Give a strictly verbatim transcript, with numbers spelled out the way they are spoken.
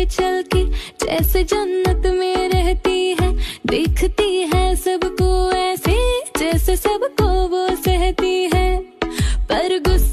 चल के, जैसे जन्नत में रहती है, देखती है सबको ऐसे जैसे सबको वो सहती है। पर गुस्सा